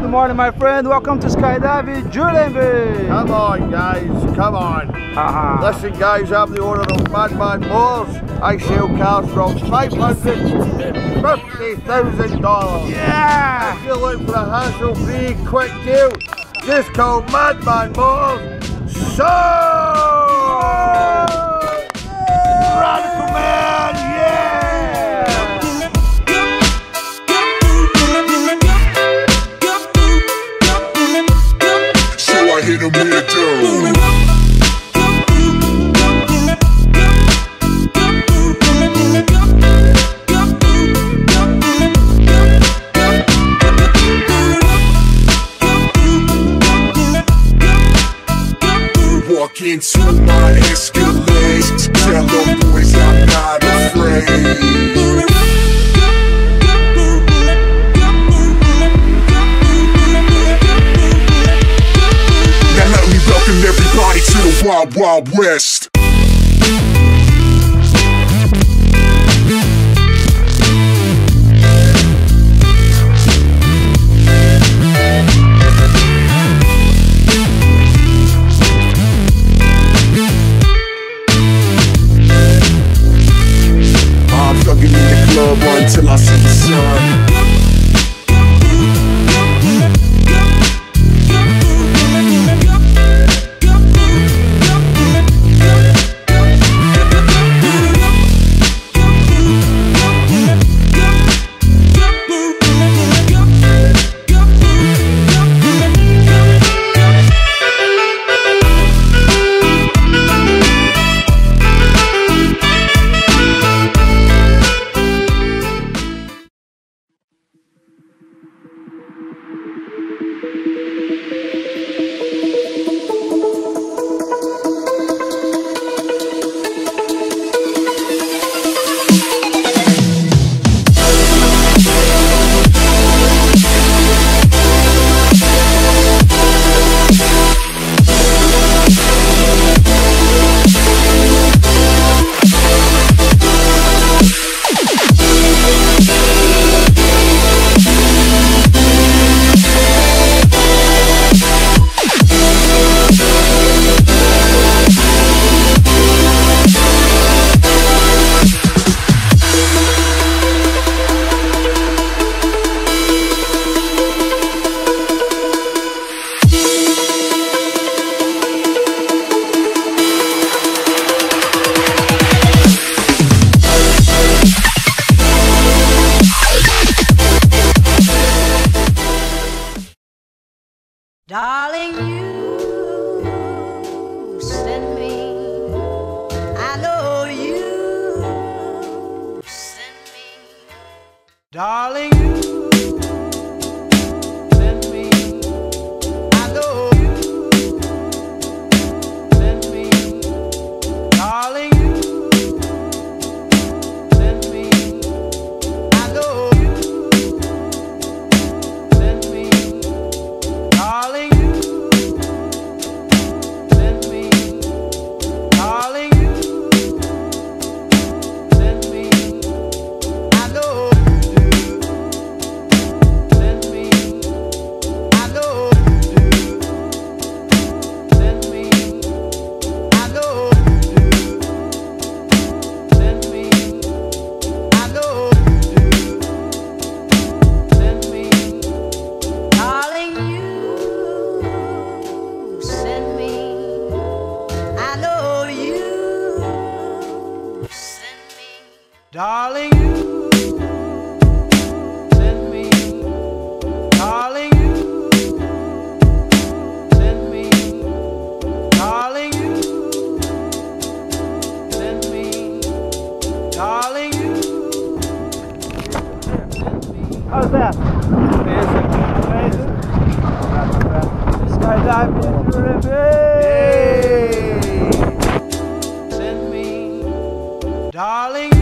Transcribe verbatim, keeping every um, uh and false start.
Good morning, my friend. Welcome to Skydive Jurien. Come on, guys. Come on. Uh-huh. Listen, guys, I'm the owner of Madman Moors. I sell cars from five hundred fifty thousand dollars. Yeah! If you're looking for a hassle-free, quick deal, just call Madman Moors. So, radical man, yeah! So I hit him with a dough. Walk into my Escalade, tell them boys I'm not afraid. Now let me welcome everybody to the Wild Wild West. Until I see the sun. Darling, you send me, I know you send me. Darling, you send me, I know you send me. Darling, you send me, I know you send me. Darling, Darling, you send me. Darling, you send me. Darling, you send me. Darling, you send me. How's that? Amazing. Amazing. Skydive Jurien. Send me. Darling.